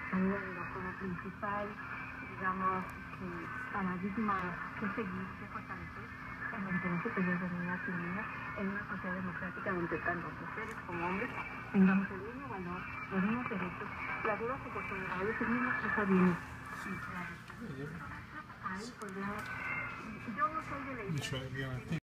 como principal, digamos, paradigma que seguir, que fortalecer en el interés superior de niñas y niños en una sociedad democrática donde tanto mujeres como hombres tengamos el mismo valor, los mismos derechos, las mismas oportunidades, el mismo acceso a bienes. Ahí podríamos, yo no soy de la idea